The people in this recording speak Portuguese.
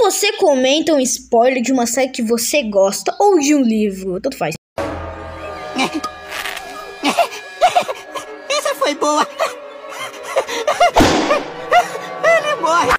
você comenta um spoiler de uma série que você gosta ou de um livro, tanto faz. Essa foi boa. Ele morre.